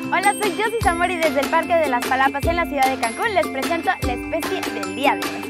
Hola, soy Josie Zamora y desde el Parque de las Palapas en la ciudad de Cancún les presento la especie del día de hoy.